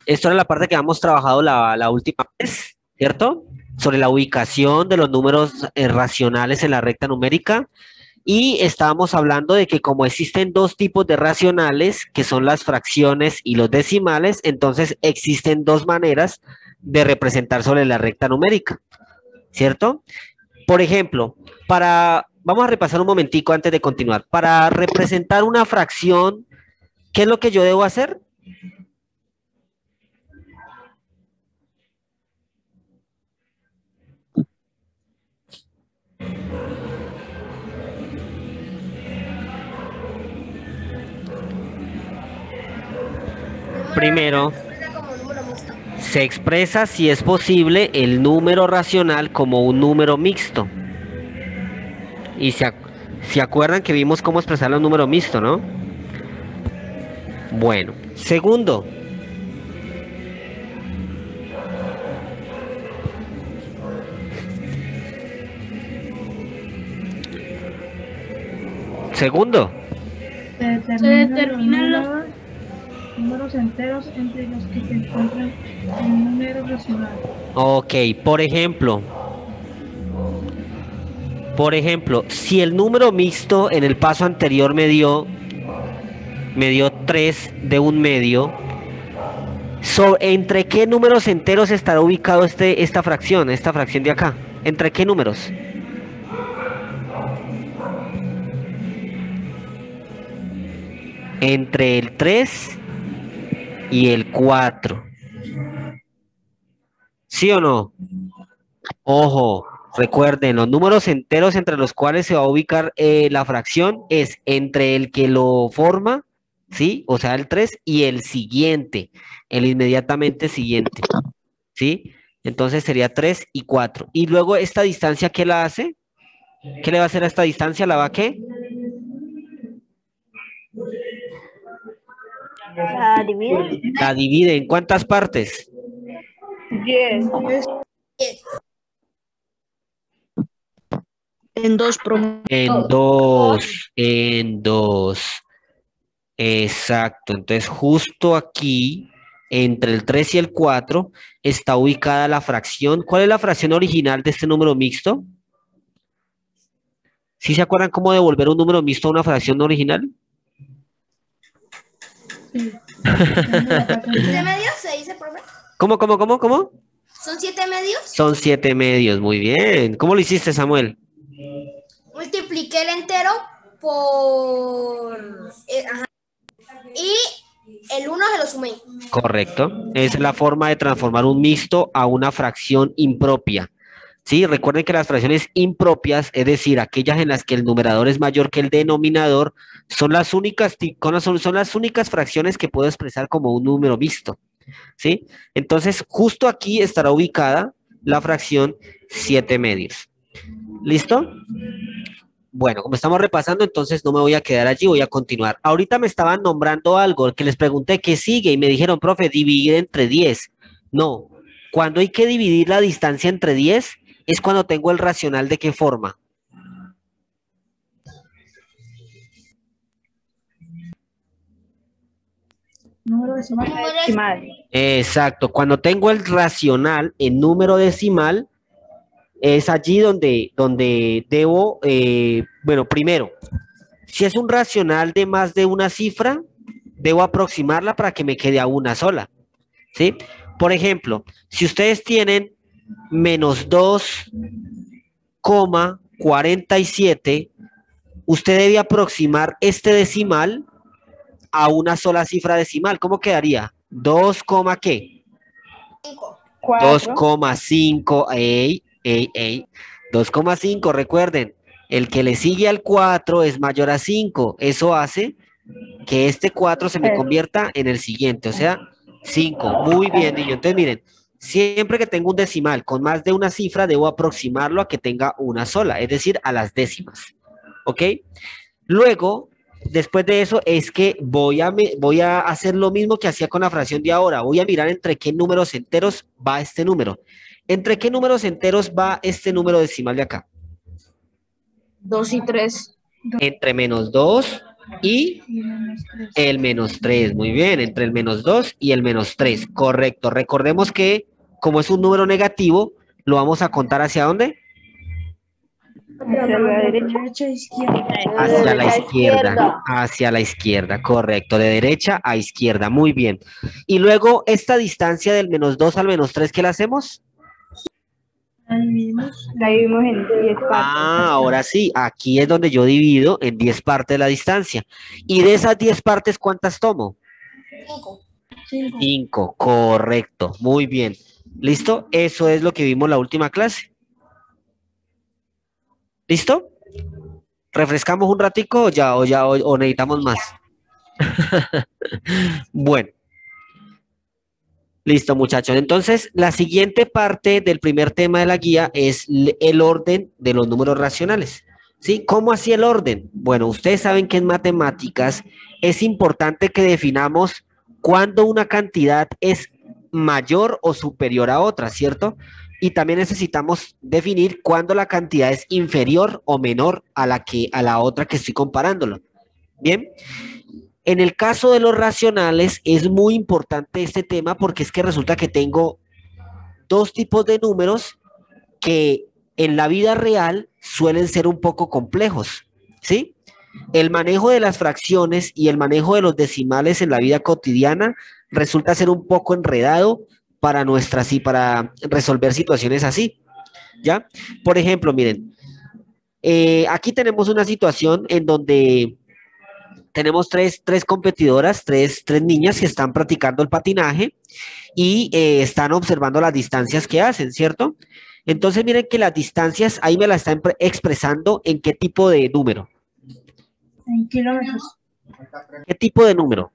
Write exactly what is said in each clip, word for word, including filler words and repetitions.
Esto era la parte que habíamos trabajado la, la última vez, ¿cierto? Sobre la ubicación de los números eh, racionales en la recta numérica. Y estábamos hablando de que como existen dos tipos de racionales, que son las fracciones y los decimales, entonces existen dos maneras de representar sobre la recta numérica, ¿cierto? Por ejemplo, para, vamos a repasar un momentico antes de continuar. Para representar una fracción, ¿qué es lo que yo debo hacer? Primero, se expresa, si es posible, el número racional como un número mixto. Y se, ac- se acuerdan que vimos cómo expresar los números mixtos, ¿no? Bueno, segundo, segundo. Se Se determinan los determinan los números, números enteros entre los que se encuentran en números racionales. Ok, por ejemplo, por ejemplo, si el número mixto en el paso anterior me dio, me dio tres de un medio, so- ¿entre qué números enteros estará ubicado este, esta fracción, esta fracción de acá? ¿Entre qué números? Entre el tres y el cuatro. ¿Sí o no? Ojo, recuerden, los números enteros entre los cuales se va a ubicar eh, la fracción es entre el que lo forma, ¿sí? O sea, el tres y el siguiente, el inmediatamente siguiente, ¿sí? Entonces sería tres y cuatro. Y luego esta distancia, ¿qué la hace? ¿Qué le va a hacer a esta distancia? ¿La va a qué? La divide. La divide en cuántas partes. diez. En dos promedio. En dos, en dos. Exacto. Entonces, justo aquí, entre el tres y el cuatro, está ubicada la fracción. ¿Cuál es la fracción original de este número mixto? ¿Sí se acuerdan cómo devolver un número mixto a una fracción original? Sí. Tengo la parte ¿Siete de- medios se dice, profe? ¿Cómo, cómo, cómo, cómo? ¿Son siete medios? Son siete medios, muy bien. ¿Cómo lo hiciste, Samuel? Multipliqué el entero por... eh, ajá. Y el uno se lo sumé. Correcto. Esa es la forma de transformar un mixto a una fracción impropia. Sí, recuerden que las fracciones impropias, es decir, aquellas en las que el numerador es mayor que el denominador, son las únicas, ti- con las- son, son las únicas fracciones que puedo expresar como un número mixto. ¿Sí? Entonces, justo aquí estará ubicada la fracción siete medios. ¿Listo? Bueno, como estamos repasando, entonces no me voy a quedar allí, voy a continuar. Ahorita me estaban nombrando algo que les pregunté qué sigue y me dijeron, profe, dividir entre diez. No, cuando hay que dividir la distancia entre diez es cuando tengo el racional de qué forma. número decimal. Número Decimal. Exacto, cuando tengo el racional en número decimal, es allí donde, donde debo, eh, bueno, primero, si es un racional de más de una cifra, debo aproximarla para que me quede a una sola, ¿sí? Por ejemplo, si ustedes tienen menos dos coma cuarenta y siete, usted debe aproximar este decimal a una sola cifra decimal. ¿Cómo quedaría? dos, ¿qué? cinco. cuatro. dos coma cinco, ey, ey, ey, dos coma cinco, recuerden, el que le sigue al cuatro es mayor a cinco, eso hace que este cuatro se me convierta en el siguiente, o sea, cinco. Muy bien, niño. Entonces, miren, siempre que tengo un decimal con más de una cifra, debo aproximarlo a que tenga una sola, es decir, a las décimas. ¿Ok? Luego, después de eso, es que voy a, me- voy a hacer lo mismo que hacía con la fracción de ahora. Voy a mirar entre qué números enteros va este número. ¿Entre qué números enteros va este número decimal de acá? dos y tres. Entre menos dos y Y menos tres. el menos tres. Muy bien, entre el menos dos y el menos tres. Correcto. Recordemos que como es un número negativo, lo vamos a contar ¿hacia dónde? Hacia la derecha. Derecha, izquierda. Hacia la La izquierda, izquierda. hacia la izquierda, correcto, de derecha a izquierda, muy bien. Y luego, esta distancia del menos dos al menos tres, ¿qué la hacemos? La dividimos. La dividimos en diez partes. Ah, ahora sí, aquí es donde yo divido en diez partes la distancia. Y de esas diez partes, ¿cuántas tomo? Cinco. Cinco. cinco, correcto, muy bien. ¿Listo? Eso es lo que vimos la última clase. ¿Listo? ¿Refrescamos un ratico o ya, o ya, o, o necesitamos más? Bueno. Listo, muchachos. Entonces, la siguiente parte del primer tema de la guía es l- el orden de los números racionales. ¿Sí? ¿Cómo así el orden? Bueno, ustedes saben que en matemáticas es importante que definamos cuándo una cantidad es mayor o superior a otra, ¿cierto? Y también necesitamos definir cuándo la cantidad es inferior o menor a la que a la otra que estoy comparándolo. Bien. En el caso de los racionales es muy importante este tema porque es que resulta que tengo dos tipos de números que en la vida real suelen ser un poco complejos, ¿sí? El manejo de las fracciones y el manejo de los decimales en la vida cotidiana resulta ser un poco enredado para nuestras y para resolver situaciones así, ¿ya? Por ejemplo, miren, eh, aquí tenemos una situación en donde tenemos tres, tres competidoras, tres, tres niñas que están practicando el patinaje y eh, están observando las distancias que hacen, ¿cierto? Entonces miren que las distancias ahí me la están pre- expresando en qué tipo de número. En kilómetros. ¿Qué tipo de número?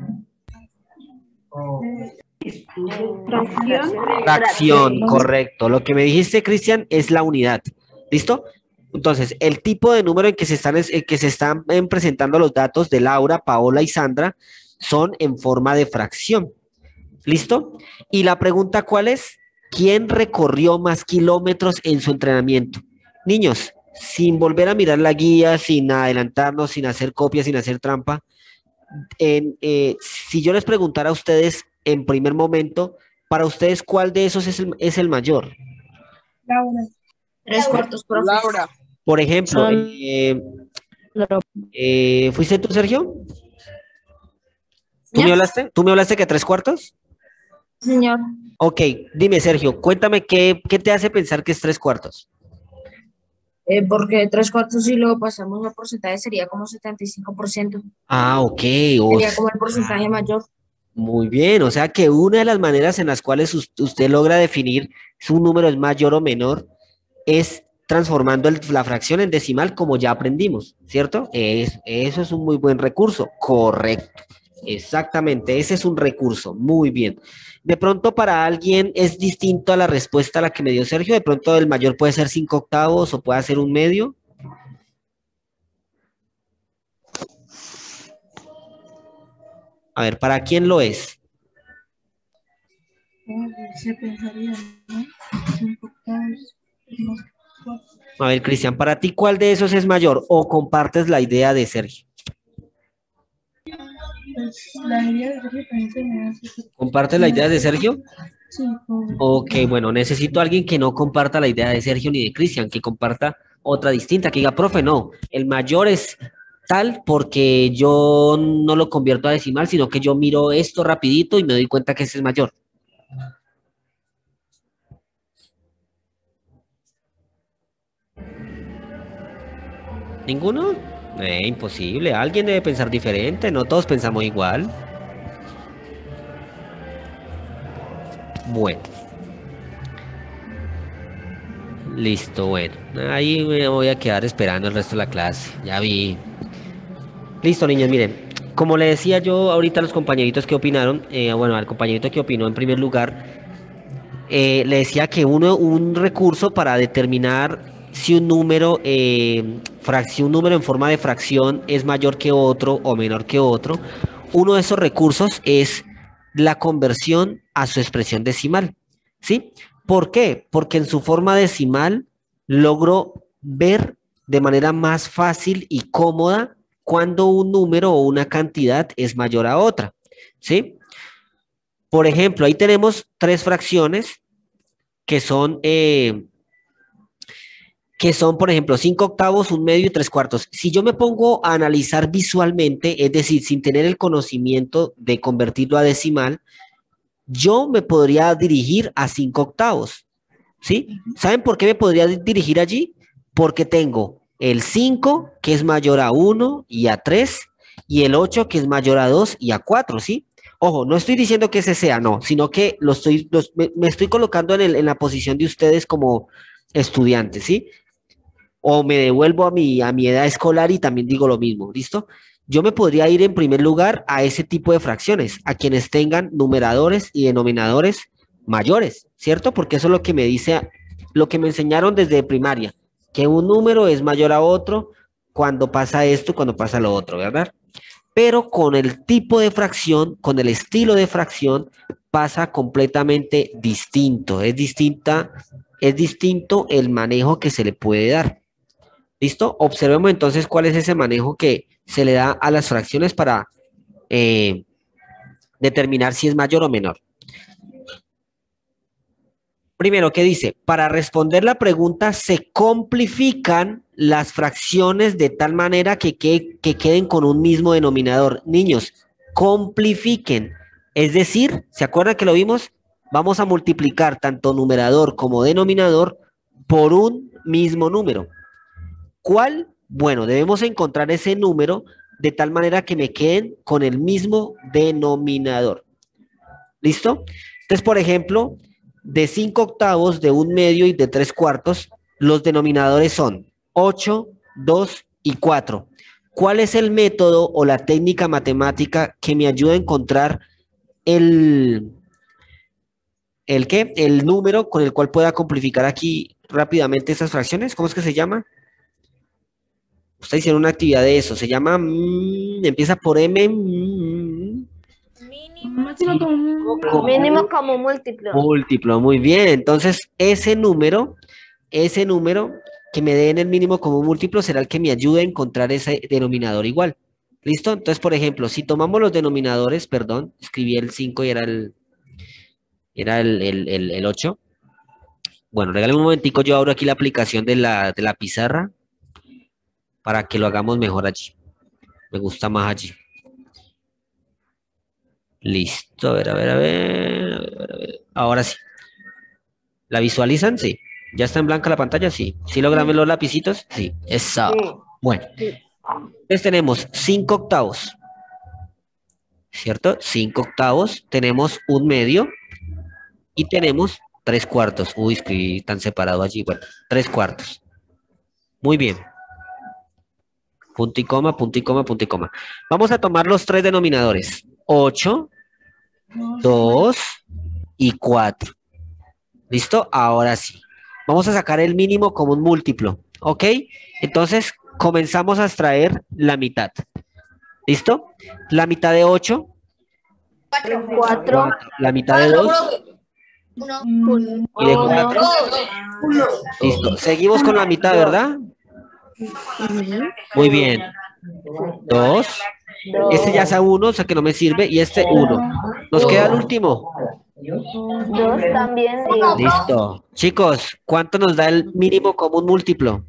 Fracción. Fracción, correcto. Lo que me dijiste, Cristian, es la unidad. ¿Listo? Entonces, el tipo de número en que se están, es- en que se están em, presentando los datos de Laura, Paola y Sandra son en forma de fracción. ¿Listo? Y la pregunta, ¿cuál es? ¿Quién recorrió más kilómetros en su entrenamiento? Niños, sin volver a mirar la guía, sin adelantarnos, sin hacer copias, sin hacer trampa, en, eh, si yo les preguntara a ustedes en primer momento, para ustedes, ¿cuál de esos es el, es el mayor? Laura. Tres cuartos, profe. Laura. Por ejemplo, Son- eh, eh, ¿fuiste tú, Sergio? ¿Tú me Ya. hablaste? ¿Tú me hablaste que tres cuartos? Señor. Ok, dime, Sergio, cuéntame qué, qué te hace pensar que es tres cuartos. Eh, porque tres cuartos si lo pasamos al porcentaje sería como setenta y cinco por ciento. Ah, ok. o Sería s- como el porcentaje mayor. Muy bien, o sea que una de las maneras en las cuales us- usted logra definir si un número es mayor o menor es transformando el- la fracción en decimal como ya aprendimos, ¿cierto? Es- eso es un muy buen recurso, correcto. Exactamente, ese es un recurso, muy bien. De pronto para alguien es distinto a la respuesta a la que me dio Sergio, de pronto el mayor puede ser cinco octavos o puede ser un medio. A ver, ¿para quién lo es? Oh, se pensaría, ¿no? Cinco octavos. Más cuatro. A ver, Cristian, para ti, ¿cuál de esos es mayor? ¿O compartes la idea de Sergio? Pues la idea de Sergio también se me hace. ¿Compartes la idea de Sergio? Sí, por- Ok, bueno, necesito a alguien que no comparta la idea de Sergio ni de Cristian, que comparta otra distinta, que diga, profe, no, el mayor es tal porque yo no lo convierto a decimal, sino que yo miro esto rapidito y me doy cuenta que ese es mayor. ¿Ninguno? Eh, imposible, alguien debe pensar diferente, no todos pensamos igual. Bueno. Listo, bueno. Ahí me voy a quedar esperando el resto de la clase. Ya vi. Listo, niños, miren. Como le decía yo ahorita a los compañeritos que opinaron, eh, bueno, al compañerito que opinó en primer lugar, eh, le decía que uno, un recurso para determinar si un número, eh, frac- si un número en forma de fracción es mayor que otro o menor que otro, uno de esos recursos es la conversión a su expresión decimal. ¿Sí? ¿Por qué? Porque en su forma decimal logro ver de manera más fácil y cómoda cuando un número o una cantidad es mayor a otra, ¿sí? Por ejemplo, ahí tenemos tres fracciones que son, eh, que son, por ejemplo, cinco octavos, un medio y tres cuartos. Si yo me pongo a analizar visualmente, es decir, sin tener el conocimiento de convertirlo a decimal, yo me podría dirigir a cinco octavos, ¿sí? ¿Saben por qué me podría dirigir allí? Porque tengo el cinco, que es mayor a uno y a tres, y el ocho, que es mayor a dos y a cuatro, ¿sí? Ojo, no estoy diciendo que ese sea, no, sino que lo estoy, los, me, me, estoy colocando en, el, en la posición de ustedes como estudiantes, ¿sí? O me devuelvo a mi, a mi edad escolar y también digo lo mismo, ¿listo? Yo me podría ir en primer lugar a ese tipo de fracciones, a quienes tengan numeradores y denominadores mayores, ¿cierto? Porque eso es lo que me dice, lo que me enseñaron desde primaria, que un número es mayor a otro cuando pasa esto, cuando pasa lo otro, ¿verdad? Pero con el tipo de fracción, con el estilo de fracción, pasa completamente distinto. Es distinta, es distinto el manejo que se le puede dar. ¿Listo? Observemos entonces cuál es ese manejo que se le da a las fracciones para eh, determinar si es mayor o menor. Primero, ¿qué dice? Para responder la pregunta, se complifican las fracciones de tal manera que, que, que queden con un mismo denominador. Niños, complifiquen. Es decir, ¿se acuerdan que lo vimos? Vamos a multiplicar tanto numerador como denominador por un mismo número. ¿Cuál? Bueno, debemos encontrar ese número de tal manera que me queden con el mismo denominador. ¿Listo? Entonces, por ejemplo, de cinco octavos, de un medio y de tres cuartos, los denominadores son ocho, dos y cuatro. ¿Cuál es el método o la técnica matemática que me ayuda a encontrar el, el qué? El número con el cual pueda simplificar aquí rápidamente esas fracciones? ¿Cómo es que se llama? Ustedes hicieron una actividad de eso. Se llama, mmm, empieza por M. Mmm, Máximo común. como Mínimo como múltiplo. múltiplo, muy bien. Entonces, ese número, ese número que me dé en el mínimo como múltiplo será el que me ayude a encontrar ese denominador igual. ¿Listo? Entonces, por ejemplo, si tomamos los denominadores, perdón, escribí el cinco y era el, era el, el, el, el ocho. Bueno, regálame un momentico, yo abro aquí la aplicación de la, de la pizarra para que lo hagamos mejor allí. Me gusta más allí. Listo, a ver, a ver, a ver, a ver, a ver. Ahora sí. ¿La visualizan? Sí. ¿Ya está en blanca la pantalla? Sí. ¿Sí logran ver los lapicitos? Sí. Eso. Sí. Bueno. Entonces tenemos cinco octavos. ¿Cierto? cinco octavos. Tenemos un medio. Y tenemos tres cuartos. Uy, escribí tan separado allí. Bueno, tres cuartos. Muy bien. Punto y coma, punto y coma, punto y coma. Vamos a tomar los tres denominadores. ocho, dos y cuatro. ¿Listo? Ahora sí. Vamos a sacar el mínimo como un múltiplo. ¿Ok? Entonces, comenzamos a extraer la mitad. ¿Listo? La mitad de ocho. Cuatro. Cuatro. La mitad de dos. Uno. Y de cuatro. Listo. Seguimos con la mitad, ¿verdad? Muy bien. Dos. Este ya es a uno, o sea que no me sirve. Y este uno. Nos queda el último. Dos también. Y Listo. Chicos, ¿cuánto nos da el mínimo común múltiplo?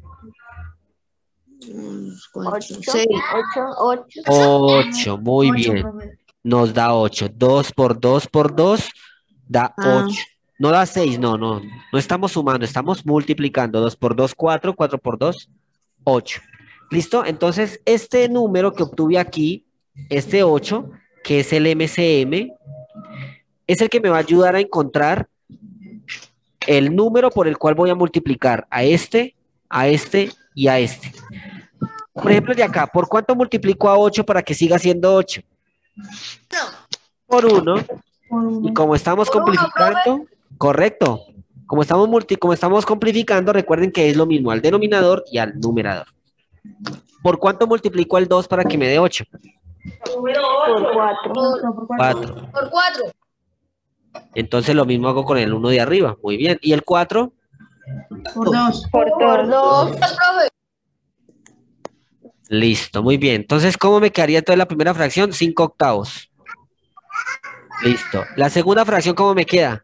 ocho. Ocho. Ocho. ocho. Muy bien. Nos da ocho. dos por dos por dos da ocho. No da seis, no, no. No estamos sumando, estamos multiplicando. dos por dos, cuatro. cuatro por dos, ocho. ¿Listo? Entonces, este número que obtuve aquí, este ocho, que es el M C M, es el que me va a ayudar a encontrar el número por el cual voy a multiplicar a este, a este y a este. Por ejemplo, de acá, ¿por cuánto multiplico a ocho para que siga siendo ocho? Por uno. Y como estamos simplificando, correcto. Como estamos, multi, como estamos simplificando, recuerden que es lo mismo al denominador y al numerador. ¿Por cuánto multiplico al dos para que me dé ocho? por cuatro. cuatro. Por cuatro. Entonces lo mismo hago con el uno de arriba. Muy bien. ¿Y el cuatro? Por dos. Por dos. Dos, profe. Listo, muy bien. Entonces, ¿cómo me quedaría entonces la primera fracción? cinco octavos. Listo. La segunda fracción, ¿cómo me queda?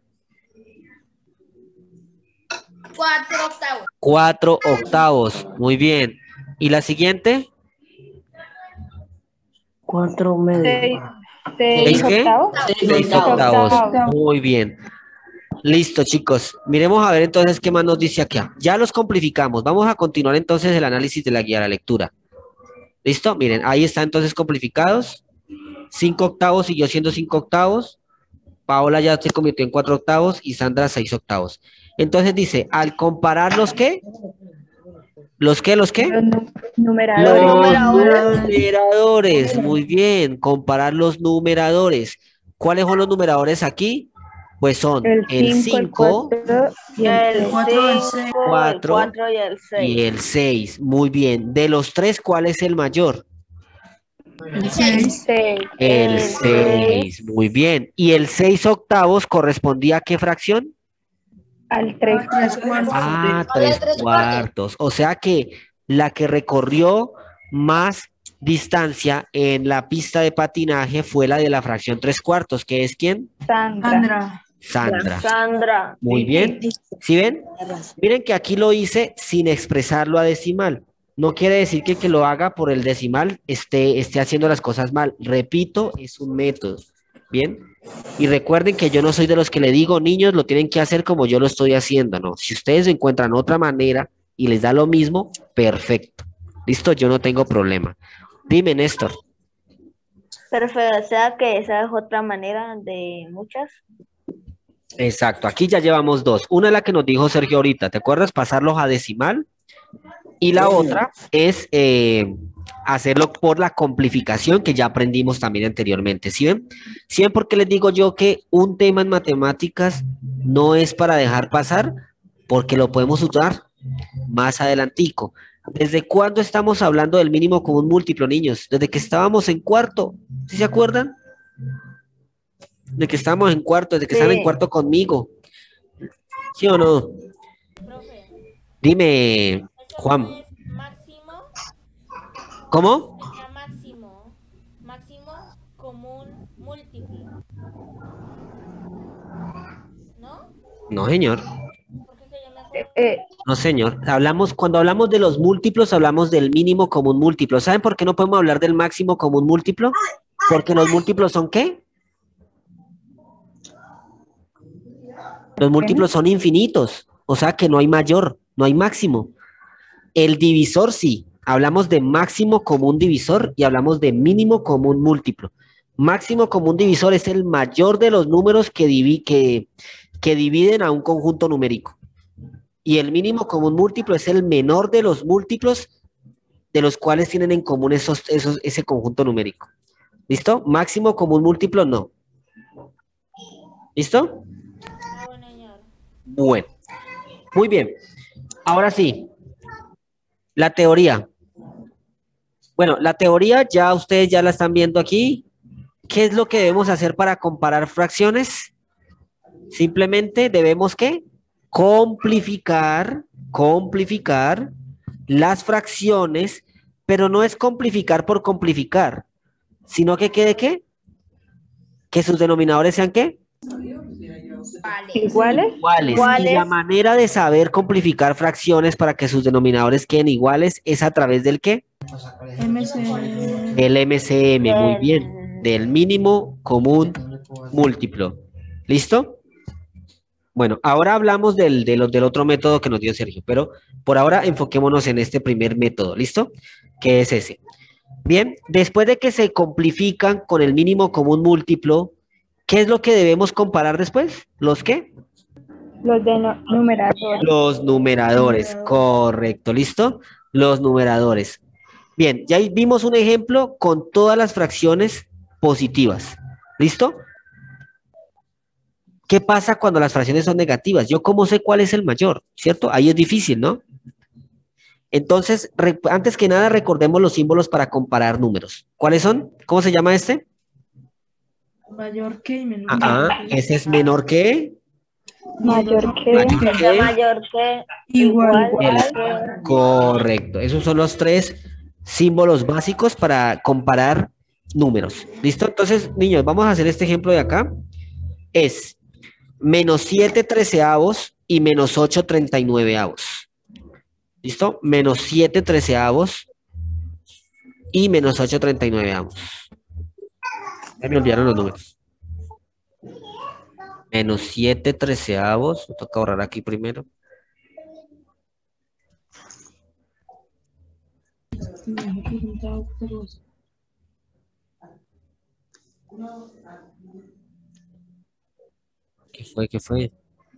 Cuatro octavos. cuatro octavos. Muy bien. ¿Y la siguiente? Cuatro medio. Seis, ¿Seis seis qué? octavos. seis octavos. Muy bien. Listo, chicos. Miremos a ver entonces qué más nos dice acá. Ya los complificamos. Vamos a continuar entonces el análisis de la guía de la lectura. ¿Listo? Miren, ahí está entonces complificados. cinco octavos siguió siendo cinco octavos. Paola ya se convirtió en cuatro octavos y Sandra seis octavos. Entonces dice, al comparar los qué, ¿los qué, los qué? Los nu- numeradores. Los numeradores, muy bien, comparar los numeradores. ¿Cuáles son los numeradores aquí? Pues son El el cinco, el cinco cuatro y el El cuatro, el seis. cuatro y el y el seis. Muy bien. De los tres, ¿cuál es el mayor? El seis. seis. El seis. Muy bien. ¿Y el seis octavos correspondía a qué fracción? Al tres. Tres cuartos. Ah, Ahora tres tres cuartos. O sea que la que recorrió más distancia en la pista de patinaje fue la de la fracción tres cuartos, que es ¿quién? Sandra. Sandra. Sandra. Sandra. Muy bien. ¿Sí ven? Miren que aquí lo hice sin expresarlo a decimal. No quiere decir que el que lo haga por el decimal esté, esté haciendo las cosas mal. Repito, es un método. ¿Bien? Y recuerden que yo no soy de los que le digo, niños, lo tienen que hacer como yo lo estoy haciendo, ¿no? Si ustedes encuentran otra manera y les da lo mismo, perfecto. ¿Listo? Yo no tengo problema. Dime, Néstor. Perfecto, o sea que esa es otra manera de muchas. Exacto, aquí ya llevamos dos. Una es la que nos dijo Sergio ahorita, ¿te acuerdas? Pasarlos a decimal. Y la otra es eh, hacerlo por la complificación que ya aprendimos también anteriormente. ¿Sí ven? ¿Sí ven por qué les digo yo que un tema en matemáticas no es para dejar pasar? Porque lo podemos usar más adelantico. ¿Desde cuándo estamos hablando del mínimo común múltiplo, niños? Desde que estábamos en cuarto. ¿Sí se acuerdan? De que estábamos en cuarto, desde que Sí. están en cuarto conmigo. ¿Sí o no? Dime, Juan. Máximo, ¿Cómo? sería máximo, máximo común múltiplo. ¿No? No, señor. Porque es que yo me acuerdo. Eh, No, señor. Hablamos, cuando hablamos de los múltiplos, hablamos del mínimo común múltiplo. ¿Saben por qué no podemos hablar del máximo común múltiplo? Porque los múltiplos son ¿qué? Los múltiplos son infinitos. O sea que no hay mayor, no hay máximo. El divisor sí. Hablamos de máximo común divisor y hablamos de mínimo común múltiplo. Máximo común divisor es el mayor de los números que, divi- que, que dividen a un conjunto numérico. Y el mínimo común múltiplo es el menor de los múltiplos de los cuales tienen en común esos, esos, ese conjunto numérico. ¿Listo? Máximo común múltiplo no. ¿Listo? Ah, bueno, señor. Bueno. Muy bien. Ahora sí. La teoría. Bueno, la teoría ya ustedes ya la están viendo aquí. ¿Qué es lo que debemos hacer para comparar fracciones? Simplemente debemos ¿qué? Complificar, complificar las fracciones, pero no es complificar por complificar, sino que quede ¿qué? Que sus denominadores sean ¿qué? Vale. ¿Iguales? Iguales. Iguales. Y la manera de saber complificar fracciones para que sus denominadores queden iguales es a través del ¿qué? M C. El M C M, muy Del- bien. Del mínimo común múltiplo. ¿Listo? Bueno, ahora hablamos del, del, del otro método que nos dio Sergio, pero por ahora enfoquémonos en este primer método, ¿listo? Que es ese. Bien, después de que se complifican con el mínimo común múltiplo, ¿qué es lo que debemos comparar después? ¿Los qué? Los de no- numeradores. Los numeradores, correcto, ¿listo? Los numeradores. Bien, ya ahí vimos un ejemplo con todas las fracciones positivas, ¿listo? ¿Qué pasa cuando las fracciones son negativas? Yo cómo sé cuál es el mayor, ¿cierto? Ahí es difícil, ¿no? Entonces, re- antes que nada, recordemos los símbolos para comparar números. ¿Cuáles son? ¿Cómo se llama este? Mayor que y menor Ah, que. ese es menor que, Mayor que. mayor que, Mayor que. Igual. el- correcto. Esos son los tres símbolos básicos para comparar números. ¿Listo? Entonces, niños, vamos a hacer este ejemplo de acá. Es menos siete treceavos y menos ocho treinta y nueveavos. ¿Listo? Menos siete treceavos y menos ocho treinta y nueveavos. Ya me olvidaron los números. Menos siete treceavos. Me toca borrar aquí primero. ¿Qué fue? ¿Qué fue?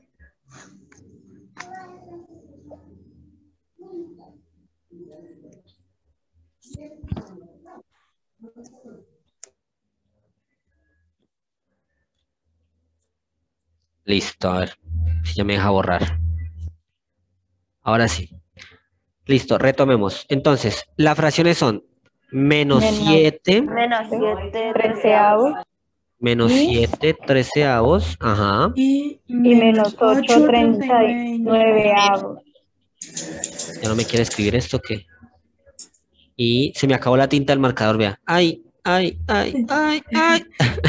Listo, a ver si ya me deja borrar. Ahora sí. Listo, retomemos. Entonces, las fracciones son menos Menos. siete, Menos siete treceavos menos siete treceavos, ajá, Y y menos ocho treinta y nueveavos. ya no me quiere escribir esto, ¿qué? Y se me acabó la tinta del marcador, vea. Ay, ay, ay, ay, ay.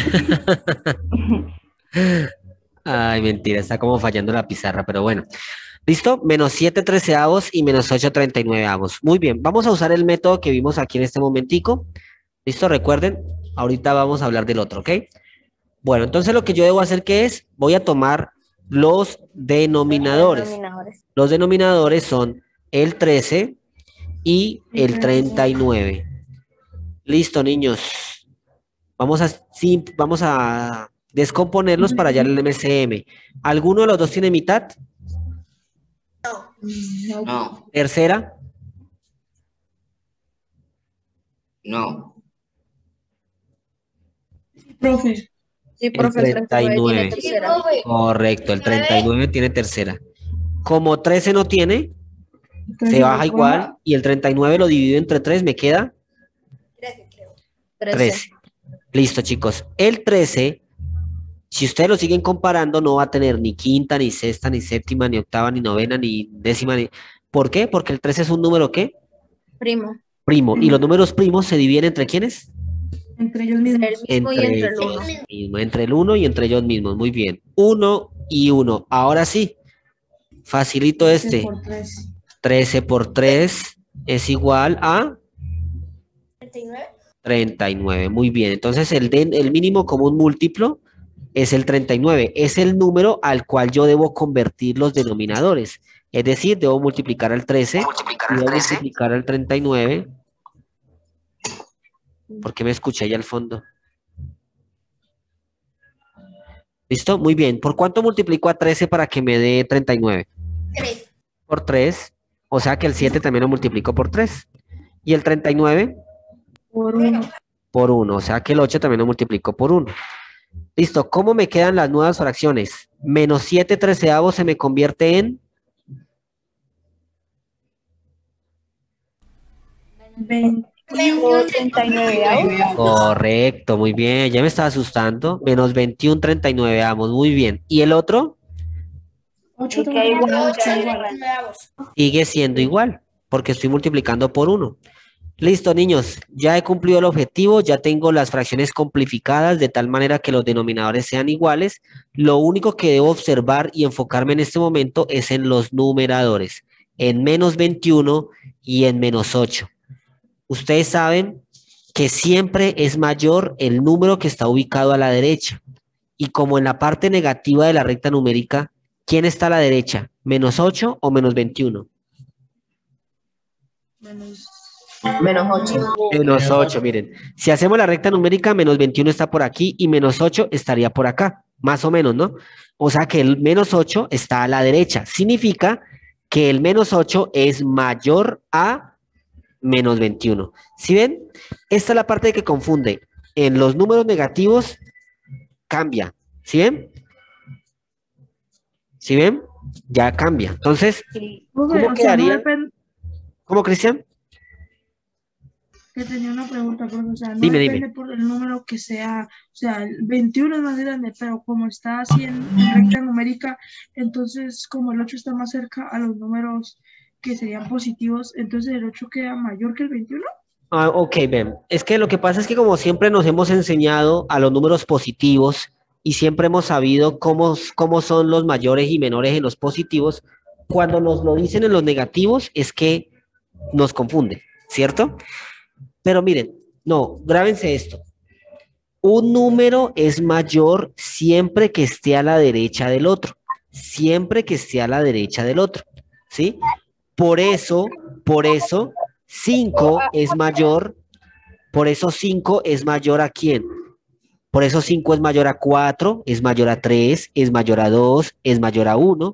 Ay, mentira, está como fallando la pizarra, pero bueno. ¿Listo? Menos siete treceavos y menos ocho treinta y nueveavos. Muy bien, vamos a usar el método que vimos aquí en este momentico. ¿Listo? Recuerden, ahorita vamos a hablar del otro, ¿ok? Bueno, entonces lo que yo debo hacer, ¿qué es? Voy a tomar los denominadores. Denominadores. Los denominadores son el trece y el treinta y nueve. Listo, niños. Vamos a, sim- vamos a descomponerlos para hallar el M C M. ¿Alguno de los dos tiene mitad? No, ¿Tercera? no. Profe, Sí, profe, el treinta y nueve tiene treinta y nueve. tercera. Correcto, el treinta y nueve tiene tercera. Como trece no tiene, se entonces, baja igual y el treinta y nueve lo divido entre tres, me queda trece. trece. Listo, chicos. El trece, si ustedes lo siguen comparando, no va a tener ni quinta, ni sexta, ni séptima, ni octava, ni novena, ni décima. Ni... ¿Por qué? Porque el trece es un número, ¿qué? Primo. Primo. ¿Y los números primos se dividen entre quiénes? entre ellos mismos. El mismo y entre el ellos uno. mismos, entre el uno y entre ellos mismos. Muy bien. uno y uno. Ahora sí. Facilito este. Por tres. trece por tres es igual a treinta y nueve. Muy bien. Entonces el, de- el mínimo común múltiplo es el treinta y nueve. Es el número al cual yo debo convertir los denominadores. Es decir, debo multiplicar al trece y debo multiplicar al treinta y nueve. ¿Por qué me escuché ahí al fondo? ¿Listo? Muy bien. ¿Por cuánto multiplico a trece para que me dé treinta y nueve? Tres. Por tres. O sea que el siete también lo multiplico por tres. ¿Y el treinta y nueve? Por uno. Por uno. O sea que el ocho también lo multiplico por uno. Listo. ¿Cómo me quedan las nuevas fracciones? Menos siete treceavos se me convierte en... veintiuno treinta y nueveavos. Correcto, muy bien. Ya me estaba asustando. Menos veintiuno treinta y nueve, vamos, muy bien. ¿Y el otro? ocho Y que hay igual, treinta y igual. nueve. Sigue siendo igual, porque estoy multiplicando por uno. Listo, niños. Ya he cumplido el objetivo. Ya tengo las fracciones simplificadas de tal manera que los denominadores sean iguales. Lo único que debo observar y enfocarme en este momento es en los numeradores. En menos veintiuno y en menos ocho. Ustedes saben que siempre es mayor el número que está ubicado a la derecha. Y como en la parte negativa de la recta numérica, ¿quién está a la derecha? ¿Menos ocho o menos veintiuno? Menos Menos ocho. Menos ocho, miren. Si hacemos la recta numérica, menos veintiuno está por aquí y menos ocho estaría por acá. Más o menos, ¿no? O sea que el menos ocho está a la derecha. Significa que el menos ocho es mayor a menos veintiuno. ¿Sí ven? Esta es la parte que confunde. En los números negativos cambia. ¿Sí ven? ¿Sí ven? Ya cambia. Entonces, Sí. ¿cómo Profe, o sea, no quedaría? depende, ¿Cómo, Cristian? que tenía una pregunta, profe, o sea, no Dime, depende dime. por el número que sea, o sea, el veintiuno es más grande, pero como está así en, en recta numérica, entonces como el ocho está más cerca a los números que serían positivos, entonces el ocho queda mayor que el veintiuno. Ah, ok, ven. Es que lo que pasa es que como siempre nos hemos enseñado a los números positivos y siempre hemos sabido cómo, cómo son los mayores y menores en los positivos, cuando nos lo dicen en los negativos es que nos confunde, ¿cierto? Pero miren, no, grábense esto. Un número es mayor siempre que esté a la derecha del otro, siempre que esté a la derecha del otro, ¿sí? Por eso, por eso, cinco es mayor, por eso cinco es mayor a quién. Por eso cinco es mayor a cuatro, es mayor a tres, es mayor a dos, es mayor a uno,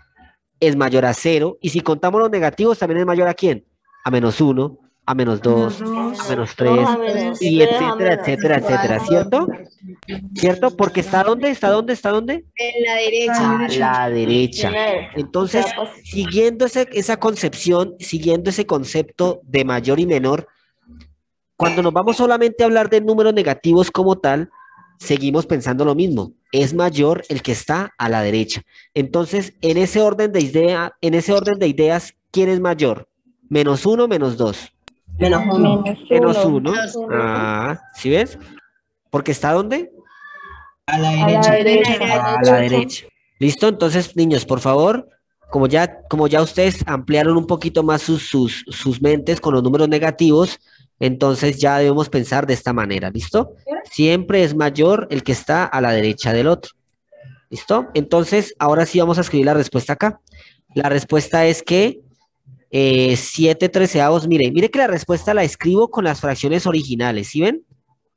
es mayor a cero. Y si contamos los negativos, también es mayor a quién. A menos uno, a menos dos, Menos a menos dos, tres, Dos a menos, y tres a etcétera, menos. etcétera, etcétera, ¿cierto? ¿Cierto? Porque está dónde, está dónde, está dónde. En la a derecha. la A derecha. la derecha. Tener. Entonces, O sea, pues, siguiendo ese- esa concepción, siguiendo ese concepto de mayor y menor, cuando nos vamos solamente a hablar de números negativos como tal, seguimos pensando lo mismo. Es mayor el que está a la derecha. Entonces, en ese orden de idea, en ese orden de ideas, ¿quién es mayor? Menos uno, menos dos. Menos uno. Menos uno. Menos uno. Ah, ¿sí ves? Porque está ¿dónde? A la derecha. A la derecha. ¿Listo? Entonces, niños, por favor, como ya, como ya ustedes ampliaron un poquito más sus, sus, sus mentes con los números negativos, entonces ya debemos pensar de esta manera, ¿listo? Siempre es mayor el que está a la derecha del otro. ¿Listo? Entonces, ahora sí vamos a escribir la respuesta acá. La respuesta es que eh, siete treceavos, mire, mire que la respuesta la escribo con las fracciones originales, ¿sí ven?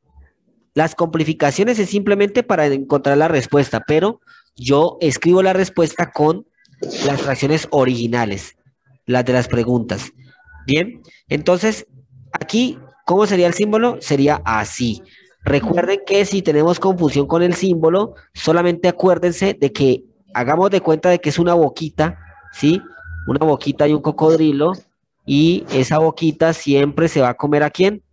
Las complificaciones es simplemente para encontrar la respuesta, pero yo escribo la respuesta con las fracciones originales, las de las preguntas. Bien, entonces, aquí, ¿cómo sería el símbolo? Sería así. Recuerden que si tenemos confusión con el símbolo, solamente acuérdense de que hagamos de cuenta de que es una boquita, ¿sí? Una boquita y un cocodrilo, y esa boquita siempre se va a comer ¿a quién?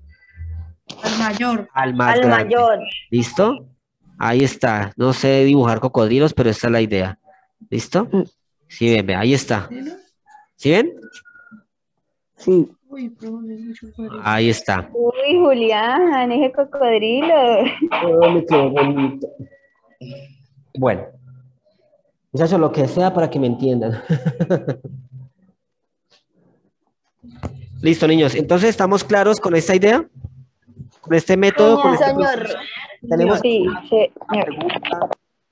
Al mayor. Al más al grande. mayor. ¿Listo? Ahí está. No sé dibujar cocodrilos, pero esta es la idea. ¿Listo? Sí, ven, ven, ahí está. ¿Sí ven? Sí. Uy, pero es mucho fuerte. Ahí está. Uy, Julián, ese cocodrilo. Oh, me quedó bonito. Bueno, muchachos, lo que sea para que me entiendan. Listo, niños. Entonces, ¿estamos claros con esta idea? Con este método, con este Señor. proceso. Tenemos Sí, una pregunta.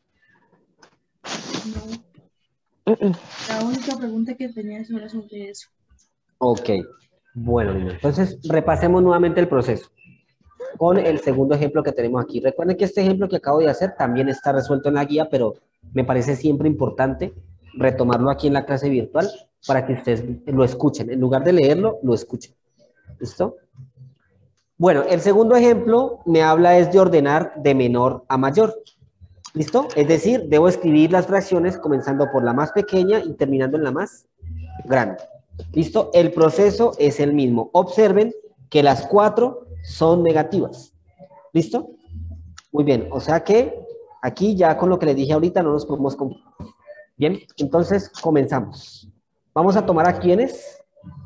La única pregunta que tenía era sobre eso. Ok. Bueno, niños. Entonces, repasemos nuevamente el proceso con el segundo ejemplo que tenemos aquí. Recuerden que este ejemplo que acabo de hacer también está resuelto en la guía, pero me parece siempre importante retomarlo aquí en la clase virtual para que ustedes lo escuchen. En lugar de leerlo, lo escuchen. ¿Listo? Bueno, el segundo ejemplo me habla es de ordenar de menor a mayor. ¿Listo? Es decir, debo escribir las fracciones comenzando por la más pequeña y terminando en la más grande. ¿Listo? El proceso es el mismo. Observen que las cuatro son negativas. ¿Listo? Muy bien. O sea que aquí ya con lo que les dije ahorita no nos podemos confundir. Bien, entonces comenzamos. Vamos a tomar a quiénes.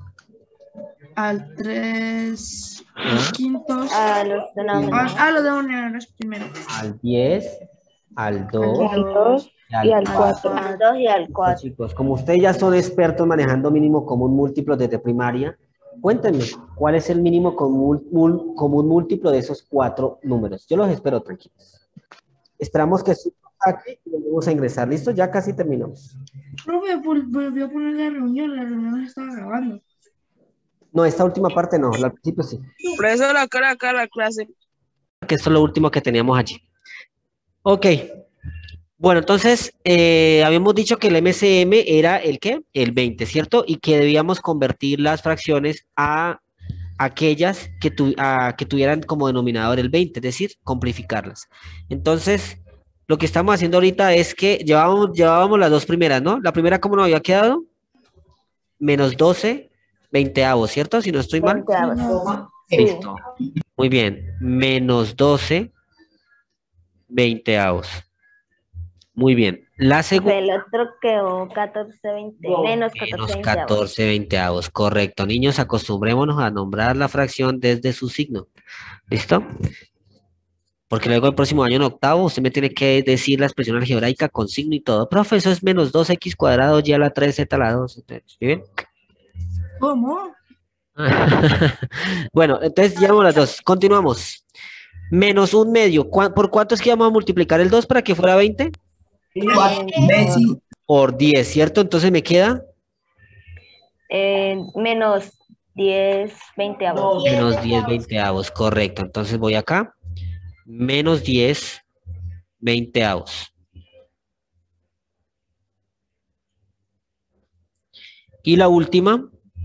Al tres quintos. A los Ah, denominadores. ah, los denominadores primero. Al diez, al dos Al dos y al cuatro. Al dos y al cuatro. Chicos, como ustedes ya son expertos manejando mínimo común múltiplo desde primaria, cuéntenme, ¿cuál es el mínimo común, mul- común múltiplo de esos cuatro números? Yo los espero tranquilos. Esperamos que su saque y volvemos a ingresar. ¿Listo? Ya casi terminamos. Profe, vol- volvió a poner la reunión, la reunión se estaba grabando. No, esta última parte no, al principio sí. Profesor, acá, acá la clase. Que esto es lo último que teníamos allí. Ok. Bueno, entonces, eh, habíamos dicho que el M C M era el ¿qué? El veinte, ¿cierto? Y que debíamos convertir las fracciones a aquellas que, tu- a- que tuvieran como denominador el veinte, es decir, complificarlas. Entonces, lo que estamos haciendo ahorita es que llevábamos, llevábamos las dos primeras, ¿no? La primera, ¿cómo nos había quedado? Menos doce veinteavos, ¿cierto? Si no estoy mal. Veinteavos. Sí. Listo. Muy bien. Menos doce veinteavos. Muy bien. La segunda. El otro quedó catorce veinte, menos catorce Menos veinte. catorce veinteavos, correcto. Niños, acostumbrémonos a nombrar la fracción desde su signo. ¿Listo? Porque luego el próximo año en octavo usted me tiene que decir la expresión algebraica con signo y todo. Profe, eso es menos dos x cuadrado y a la tres z a la dos. ¿Sí bien? ¿Cómo? Bueno, entonces llevamos las dos. Continuamos. Menos un medio. ¿Cuá- ¿Por cuánto es que vamos a multiplicar el dos para que fuera veinte? Por diez, ¿cierto? Entonces me queda Eh, menos diez veinteavos. menos diez veinteavos, correcto. Entonces voy acá. Menos diez veinteavos. Y la última.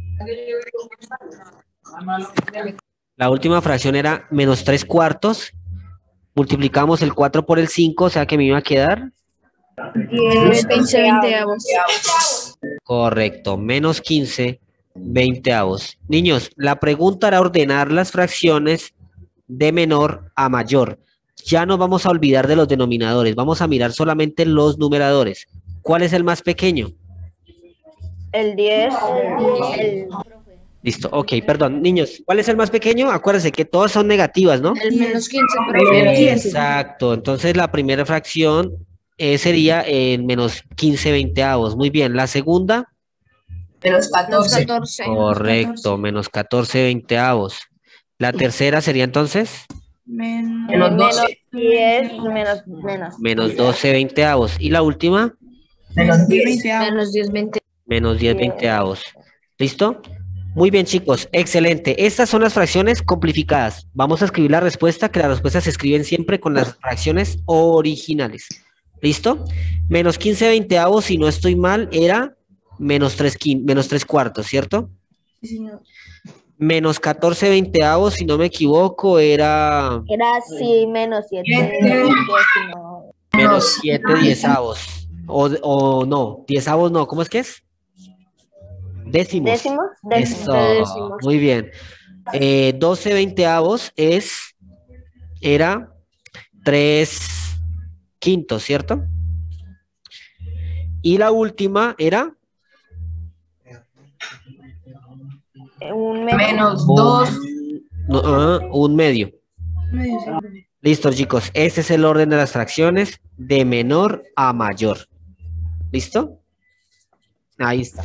La última fracción era menos tres cuartos. Multiplicamos el cuatro por el cinco, o sea que me iba a quedar. diez, quince, veinteavos. Correcto, menos quince veinteavos. Niños, la pregunta era ordenar las fracciones de menor a mayor. Ya no vamos a olvidar de los denominadores, vamos a mirar solamente los numeradores. ¿Cuál es el más pequeño? El diez, el, Listo, ok, perdón. Niños, ¿cuál es el más pequeño? Acuérdense que todas son negativas, ¿no? El menos quince, Exacto, entonces la primera fracción eh, sería en menos quince veinteavos. Muy bien, la segunda, menos catorce. catorce. correcto, menos catorce veinteavos. La tercera sería entonces Men- menos diez, menos, menos. menos doce veinteavos. Y la última, menos veinte Menos diez, veinte. menos diez veinteavos. ¿Listo? Muy bien, chicos, excelente. Estas son las fracciones simplificadas. Vamos a escribir la respuesta, que las respuestas se escriben siempre con las fracciones originales. ¿Listo? Menos quince veinteavos, si no estoy mal, era menos tres, menos tres cuartos, ¿cierto? Sí, señor. Menos catorce veinteavos, si no me equivoco, era Era así, menos siete. menos siete diezavos. O, o no, diezavos no, ¿cómo es que es? Décimos. Décimos, décimos. Eso, Décimos. muy bien. Eh, doce veinteavos es, era tres quintos, ¿cierto? Y la última era Un menos. Menos un, dos. no, ah, un medio. Medio siempre. Listo, chicos. Ese es el orden de las fracciones de menor a mayor. ¿Listo? Ahí está.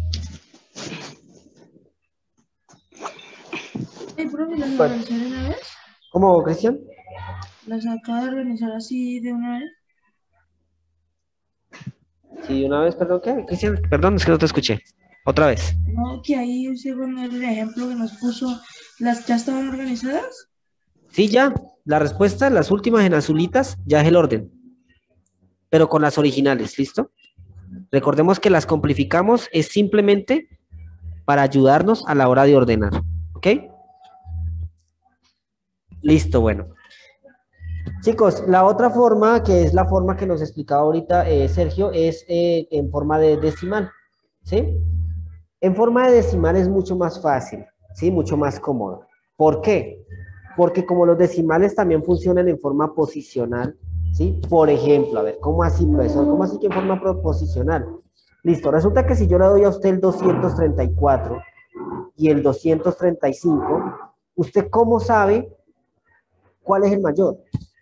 Hey, profe, ¿las Bueno. organizar de una vez? ¿Cómo, Cristian? ¿Las acaba de organizar así de una vez? Sí, una vez, perdón, ¿qué? Cristian, perdón, es que no te escuché. Otra vez. No, que ahí, según el ejemplo que nos puso, ¿las ya estaban organizadas? Sí, ya. La respuesta, las últimas en azulitas, ya es el orden. Pero con las originales, ¿listo? Recordemos que las simplificamos es simplemente para ayudarnos a la hora de ordenar. ¿Ok? Listo, bueno. Chicos, la otra forma, que es la forma que nos explicaba ahorita eh, Sergio, es eh, en forma de decimal. ¿Sí? En forma de decimal es mucho más fácil, ¿sí? Mucho más cómodo. ¿Por qué? Porque como los decimales también funcionan en forma posicional, ¿sí? Por ejemplo, a ver, ¿cómo así, profesor? ¿Cómo así que en forma proposicional? Listo, resulta que si yo le doy a usted el doscientos treinta y cuatro y el doscientos treinta y cinco, ¿usted cómo sabe cuál es el mayor?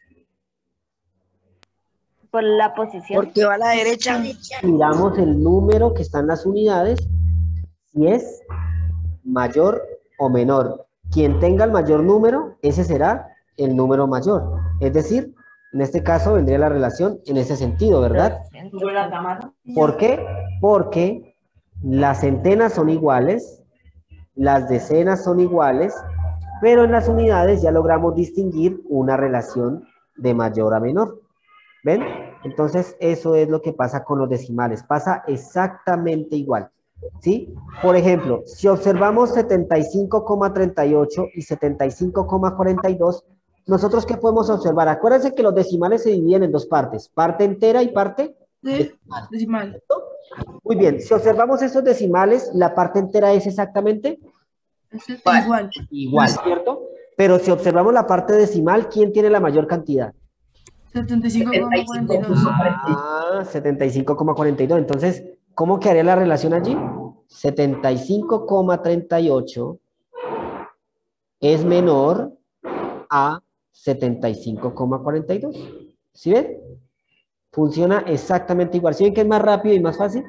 Por la posición. Porque va a la derecha. Miramos el número que está en las unidades, si es mayor o menor. Quien tenga el mayor número, ese será el número mayor. Es decir, en este caso vendría la relación en ese sentido, ¿verdad? ¿Por qué? Porque las centenas son iguales, las decenas son iguales, pero en las unidades ya logramos distinguir una relación de mayor a menor. ¿Ven? Entonces, eso es lo que pasa con los decimales. Pasa exactamente igual. ¿Sí? Por ejemplo, si observamos setenta y cinco coma treinta y ocho y setenta y cinco coma cuarenta y dos, ¿nosotros qué podemos observar? Acuérdense que los decimales se dividen en dos partes, parte entera y parte De decimal. Muy bien, si observamos esos decimales, la parte entera es exactamente Exacto, igual. igual, ¿cierto? Pero si observamos la parte decimal, ¿quién tiene la mayor cantidad? setenta y cinco coma cuarenta y dos. Ah, setenta y cinco coma cuarenta y dos. Entonces, ¿cómo quedaría la relación allí? setenta y cinco coma treinta y ocho es menor a setenta y cinco coma cuarenta y dos. ¿Sí ven? Funciona exactamente igual. ¿Sí ven que es más rápido y más fácil?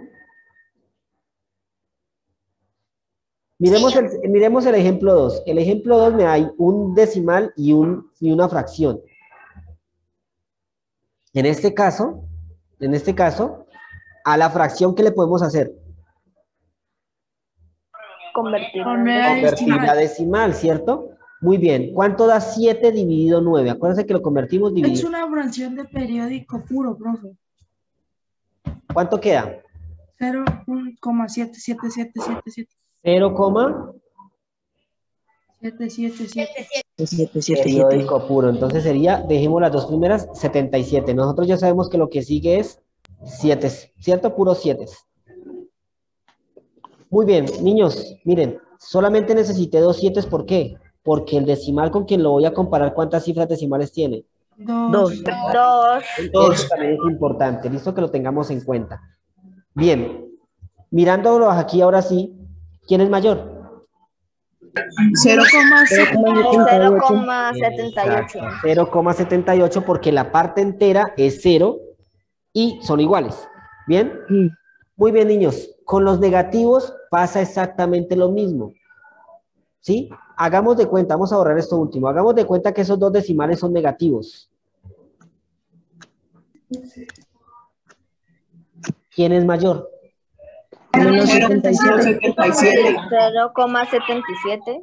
Miremos el, miremos el ejemplo dos. El ejemplo dos me hay un decimal y, un, y una fracción. En este caso, en este caso, a la fracción, ¿qué le podemos hacer? Convertirlo en Poner decimal. Convertir a decimal, ¿cierto? Muy bien. ¿Cuánto da siete dividido nueve? Acuérdense que lo convertimos Es dividido. una fracción de periódico puro, profe. ¿Cuánto queda? cero coma siete siete siete siete siete cero, siete siete siete. siete, siete, periódico puro. Entonces sería, dejemos las dos primeras, setenta y siete. Nosotros ya sabemos que lo que sigue es siete, ¿cierto? Puro siete. Muy bien, niños, miren, solamente necesité dos siete, ¿por qué? Porque el decimal con quien lo voy a comparar, ¿cuántas cifras decimales tiene? Dos. Dos. Eso también es importante, listo que lo tengamos en cuenta. Bien, mirándolo aquí ahora sí, ¿quién es mayor? cero coma cero coma setenta y ocho. cero coma setenta y ocho porque la parte entera es cero y son iguales. ¿Bien? Muy bien, niños. Con los negativos pasa exactamente lo mismo. ¿Sí? Hagamos de cuenta, vamos a borrar esto último. Hagamos de cuenta que esos dos decimales son negativos. ¿Quién es mayor? cero coma setenta y siete.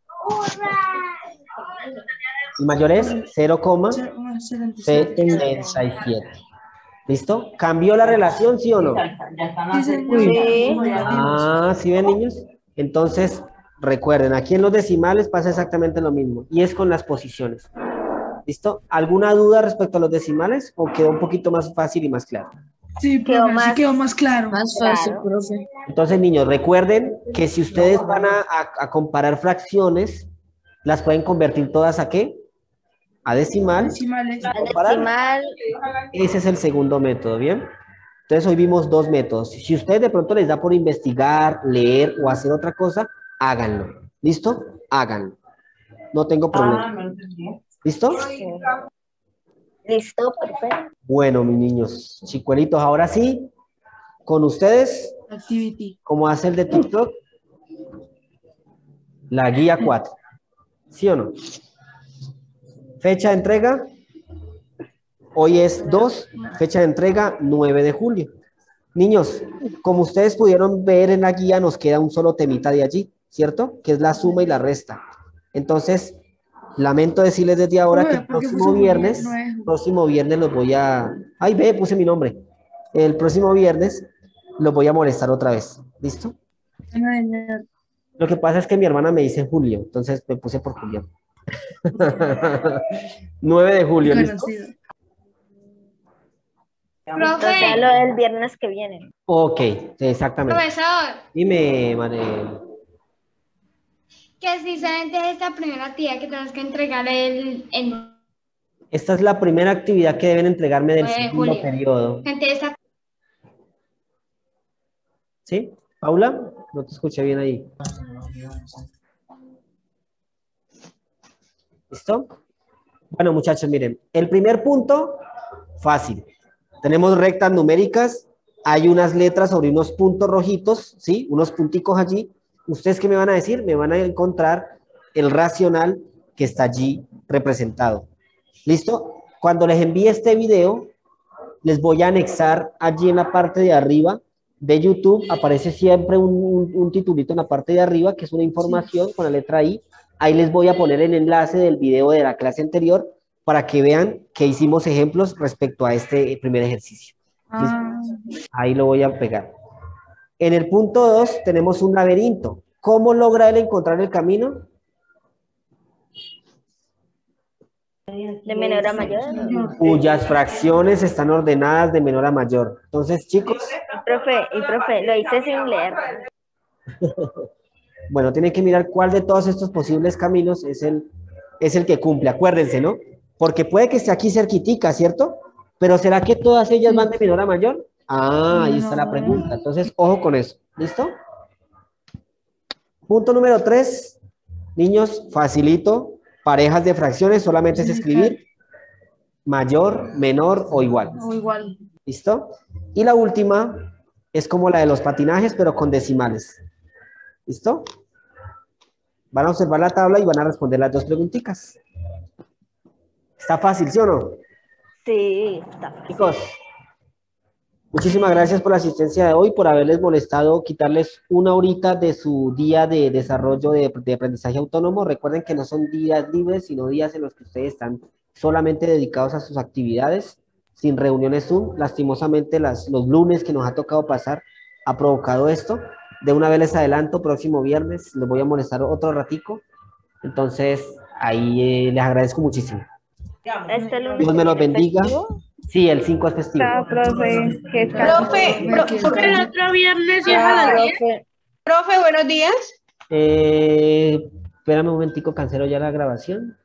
El mayor es cero coma setenta y siete. setenta y siete. ¿Listo? ¿Cambió la relación, sí o no? Sí, señor. Sí. Ah, ¿sí ven, niños? Entonces, recuerden, aquí en los decimales pasa exactamente lo mismo. Y es con las posiciones. ¿Listo? ¿Alguna duda respecto a los decimales? ¿O quedó un poquito más fácil y más claro? Sí, Quedó profe, sí más- quedó más claro. Más fácil, Claro. profe. Entonces, niños, recuerden que si ustedes van a, a- a comparar fracciones, las pueden convertir todas a ¿qué? A decimal. Decimales. Al Comparar. decimal. Ese es el segundo método, ¿bien? Entonces, hoy vimos dos métodos. Si ustedes de pronto les da por investigar, leer o hacer otra cosa, háganlo. ¿Listo? Háganlo. No tengo problema. ¿Listo? Listo, perfecto. Bueno, mis niños, chicuelitos, ahora sí, con ustedes, Activity. como hace el de TikTok, la guía cuatro. ¿Sí o no? Fecha de entrega, hoy es dos, fecha de entrega nueve de julio. Niños, como ustedes pudieron ver en la guía, nos queda un solo temita de allí, ¿cierto? Que es la suma y la resta. Entonces, lamento decirles desde ahora que el ¿Por qué próximo puso viernes, nueve? próximo viernes los voy a... Ay, ve, puse mi nombre. El próximo viernes los voy a molestar otra vez. ¿Listo? Señor. Lo que pasa es que mi hermana me dice Julio, entonces me puse por Julio. nueve de julio, ¿listo? Conocido. O sea, lo del viernes que viene. Ok, exactamente. Profesor, Dime, Manel. que si solamente es esta primera actividad que tenemos que entregar el, en Esta es la primera actividad que deben entregarme del nueve de segundo julio. periodo. Gente, esta ¿Sí? Paula, no te escuché bien ahí. ¿Listo? Bueno, muchachos, miren, el primer punto, fácil. Tenemos rectas numéricas, hay unas letras sobre unos puntos rojitos, ¿sí? Unos punticos allí. ¿Ustedes qué me van a decir? Me van a encontrar el racional que está allí representado. ¿Listo? Cuando les envíe este video, les voy a anexar allí en la parte de arriba de YouTube, aparece siempre un, un, un titulito en la parte de arriba, que es una información con la letra I. Ahí les voy a poner el enlace del video de la clase anterior para que vean que hicimos ejemplos respecto a este primer ejercicio. Ah, Ahí lo voy a pegar. En el punto dos tenemos un laberinto. ¿Cómo logra él encontrar el camino? De menor a mayor. Cuyas fracciones están ordenadas de menor a mayor. Entonces, chicos, Y profe, y profe, lo hice sin leer. bueno, tienen que mirar cuál de todos estos posibles caminos es el, es el que cumple. Acuérdense, ¿no? Porque puede que esté aquí cerquitica, ¿cierto? Pero ¿será que todas ellas van de menor a mayor? Ah, ahí está la No. pregunta. Entonces, ojo con eso. ¿Listo? Punto número tres. Niños, facilito. Parejas de fracciones, solamente es escribir mayor, menor o igual. O igual. ¿Listo? Y la última es como la de los patinajes, pero con decimales. ¿Listo? Van a observar la tabla y van a responder las dos preguntitas. Está fácil, ¿sí o no? Sí, está fácil. Chicos, muchísimas gracias por la asistencia de hoy, por haberles molestado, quitarles una horita de su día de desarrollo de, de aprendizaje autónomo. Recuerden que no son días libres, sino días en los que ustedes están solamente dedicados a sus actividades, sin reuniones Zoom. Lastimosamente, las, los lunes que nos ha tocado pasar ha provocado esto. De una vez les adelanto, próximo viernes les voy a molestar otro ratico. Entonces, ahí eh, les agradezco muchísimo. Este lunes Dios me los es bendiga. festivo. Sí, el cinco es festivo. Chao, profe. Que Profe, pro- profe, el otro viernes ya a las diez. Profe, Profe, buenos días. Eh, espérame un momentico, cancelo ya la grabación.